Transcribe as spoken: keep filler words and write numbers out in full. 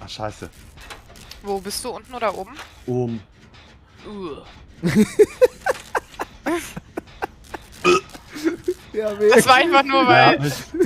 Ach, scheiße. Wo bist du? Unten oder oben? Oben. Uh. Ja, Das war einfach nur, weil... Ja,